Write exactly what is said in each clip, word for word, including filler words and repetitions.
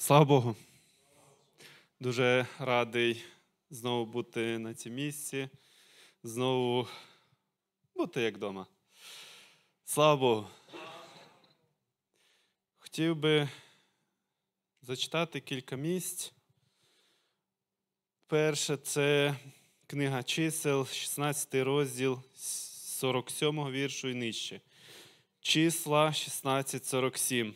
Слава Богу! Дуже радий знову бути на цій місці, знову бути як вдома. Слава Богу! Хотів би зачитати кілька місць. Перше – це книга Чисел, шістнадцятий розділ, сорок сьомого віршу і нижче. Числа шістнадцять сорок сім.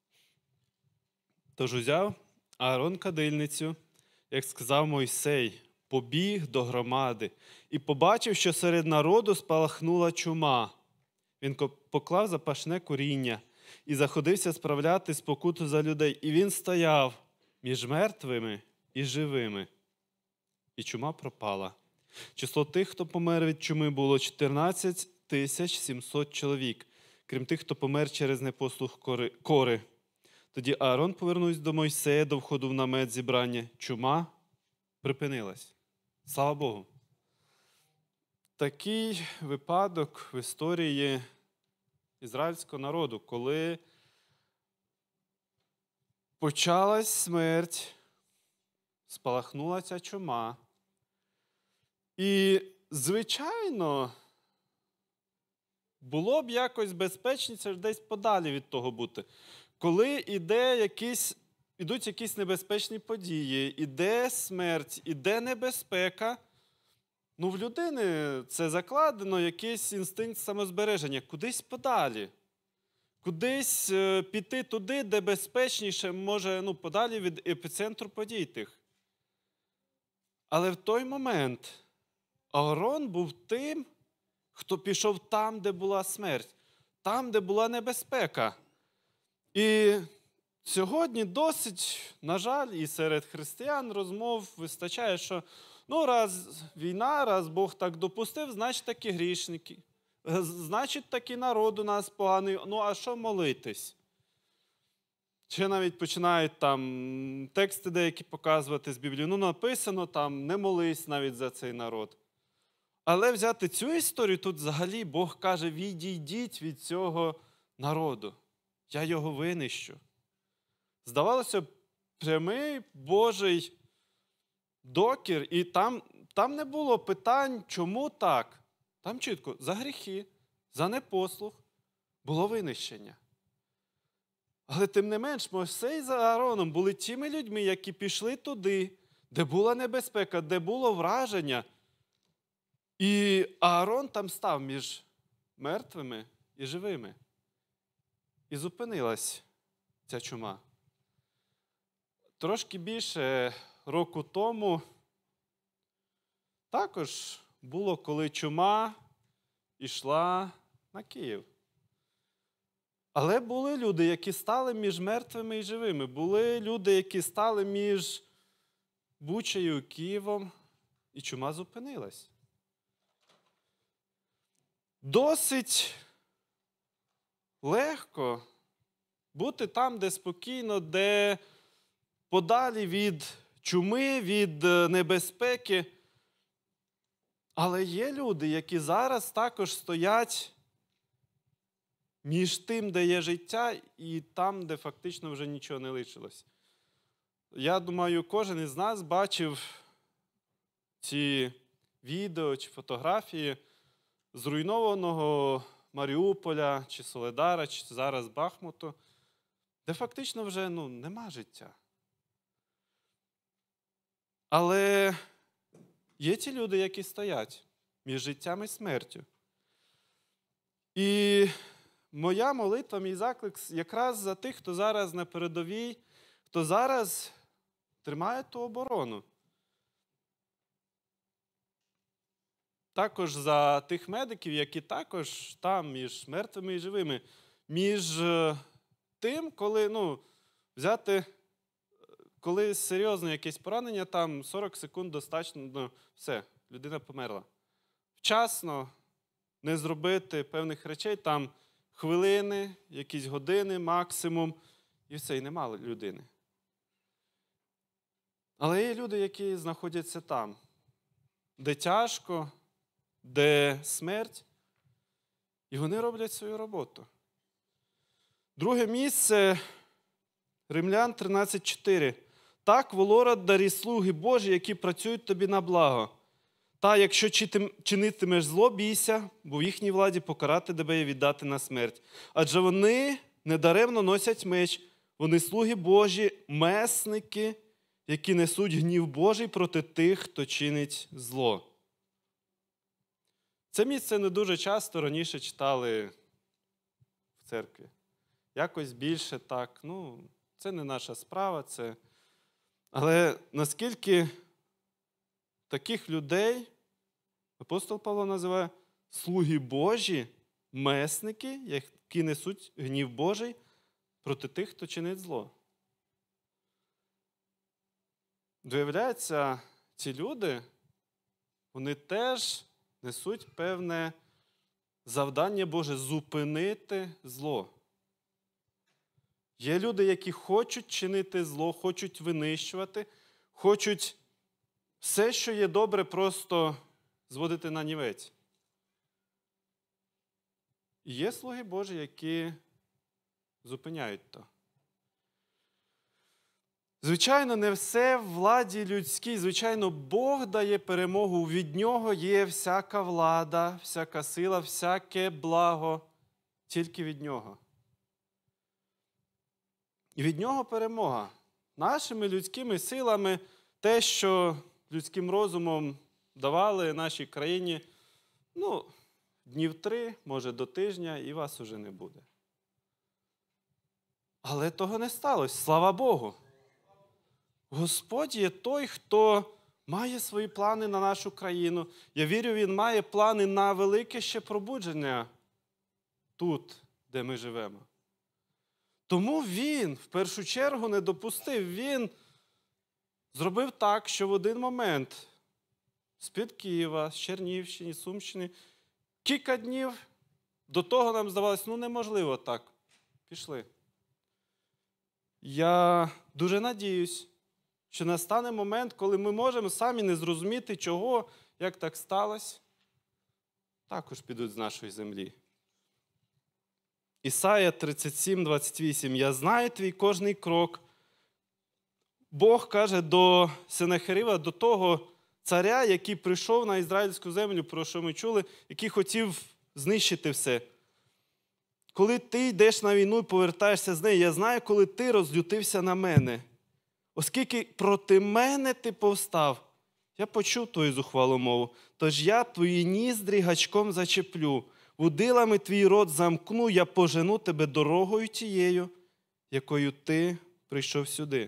Тож узяв Аарон кадильницю, як сказав Мойсей, побіг до громади і побачив, що серед народу спалахнула чума. Він поклав запашне куріння і заходився справляти спокуту за людей. І він стояв між мертвими і живими. І чума пропала. Число тих, хто помер від чуми, було чотирнадцять тисяч сімсот чоловік, крім тих, хто помер через непослух кори. Тоді Аарон повернувся до Мойсея до входу в намет зібрання. Чума припинилась. Слава Богу! Такий випадок в історії ізраїльського народу, коли почалась смерть, спалахнула ця чума. І, звичайно, було б якось безпечніше десь подалі від того бути. Коли іде якісь, ідуть якісь небезпечні події, іде смерть, іде небезпека, ну в людини це закладено якийсь інстинкт самозбереження. Кудись подалі. Кудись піти туди, де безпечніше, може, ну, подалі від епіцентру подій тих. Але в той момент Аарон був тим, хто пішов там, де була смерть, там, де була небезпека. І сьогодні досить, на жаль, і серед християн розмов вистачає, що ну, раз війна, раз Бог так допустив, значить такі грішники. Значить такий народ у нас поганий, ну а що молитись? Ще навіть починають там тексти деякі показувати з Біблії. Ну написано там, не молись навіть за цей народ. Але взяти цю історію, тут взагалі Бог каже, відійдіть від цього народу. Я його винищу. Здавалося б, прямий Божий докір, і там, там не було питань, чому так. Там чітко, за гріхи, за непослух було винищення. Але тим не менш, Мойсей з Аароном були тими людьми, які пішли туди, де була небезпека, де було враження. І Аарон там став між мертвими і живими. І зупинилась ця чума. Трошки більше року тому також було, коли чума йшла на Київ. Але були люди, які стали між мертвими і живими. Були люди, які стали між Бучею і Києвом, і чума зупинилась. Досить легко бути там, де спокійно, де подалі від чуми, від небезпеки. Але є люди, які зараз також стоять між тим, де є життя, і там, де фактично вже нічого не лишилось. Я думаю, кожен із нас бачив ці відео чи фотографії зруйнованого Маріуполя, чи Соледара, чи зараз Бахмуту, де фактично вже ну, нема життя. Але є ті люди, які стоять між життям і смертю. І моя молитва, мій заклик якраз за тих, хто зараз на передовій, хто зараз тримає ту оборону. Також за тих медиків, які також там між мертвими і живими. Між тим, коли, ну, взяти, коли серйозне якесь поранення, там сорок секунд достатньо, ну, все, людина померла. Вчасно не зробити певних речей, там хвилини, якісь години максимум, і все, і нема людини. Але є люди, які знаходяться там, де тяжко, де смерть, і вони роблять свою роботу. Друге місце Римлян тринадцять чотири. Так, волорад дарі слуги Божі, які працюють тобі на благо. Та, якщо чинитимеш зло, бійся, бо в їхній владі покарати тебе і віддати на смерть. Адже вони недаремно носять меч, вони слуги Божі, месники, які несуть гнів Божий проти тих, хто чинить зло. Це місце не дуже часто раніше читали в церкві. Якось більше так, ну, це не наша справа, це... Але наскільки таких людей апостол Павло називає слуги Божі, месники, які несуть гнів Божий проти тих, хто чинить зло. Виявляється, ці люди, вони теж несуть певне завдання Боже зупинити зло. Є люди, які хочуть чинити зло, хочуть винищувати, хочуть все, що є добре, просто зводити на нівець. І є слуги Божі, які зупиняють то. Звичайно, не все в владі людській. Звичайно, Бог дає перемогу. Від Нього є всяка влада, всяка сила, всяке благо. Тільки від Нього. І від Нього перемога. Нашими людськими силами те, що людським розумом давали нашій країні, ну, днів три, може до тижня, і вас уже не буде. Але того не сталося, слава Богу. Господь є той, хто має свої плани на нашу країну. Я вірю, Він має плани на велике ще пробудження тут, де ми живемо. Тому Він в першу чергу не допустив. Він зробив так, що в один момент з-під Києва, з Чернігівщини, Сумщини, кілька днів до того нам здавалося, ну неможливо так. Пішли. Я дуже надіюсь, що настане момент, коли ми можемо самі не зрозуміти, чого, як так сталося, також підуть з нашої землі. Ісая тридцять сім, двадцять вісім. «Я знаю твій кожний крок». Бог каже до Сеннахерива, до того царя, який прийшов на ізраїльську землю, про що ми чули, який хотів знищити все. Коли ти йдеш на війну і повертаєшся з неї, я знаю, коли ти розлютився на мене. Оскільки проти мене ти повстав, я почув твою зухвалу мову, тож я твої ніздрі гачком зачеплю, вудилами твій рот замкну, я пожену тебе дорогою тією, якою ти прийшов сюди.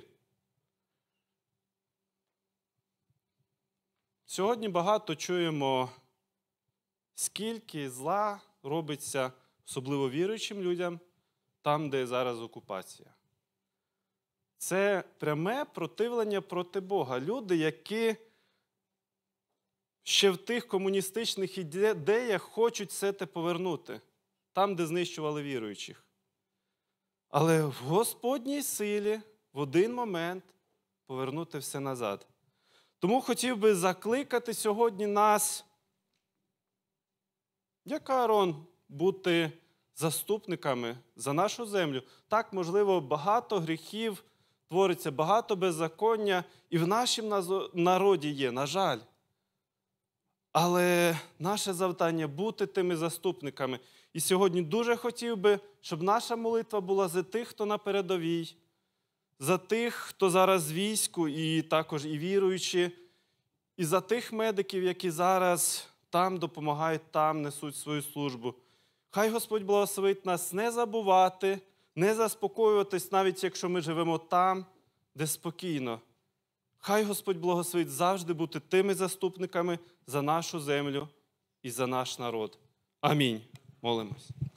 Сьогодні багато чуємо, скільки зла робиться, особливо віруючим людям, там, де зараз окупація. Це пряме противлення проти Бога. Люди, які ще в тих комуністичних ідеях хочуть все те повернути, там, де знищували віруючих. Але в Господній силі в один момент повернути все назад. Тому хотів би закликати сьогодні нас, як Аарон, бути заступниками за нашу землю. Так, можливо, багато гріхів твориться, багато беззаконня і в нашому народі є, на жаль. Але наше завдання – бути тими заступниками. І сьогодні дуже хотів би, щоб наша молитва була за тих, хто на передовій, за тих, хто зараз в війську, і також і віруючі, і за тих медиків, які зараз там допомагають, там несуть свою службу. Хай Господь благословить нас не забувати, не заспокоюватись, навіть якщо ми живемо там, де спокійно. Хай Господь благословить завжди бути тими заступниками за нашу землю і за наш народ. Амінь. Молимось.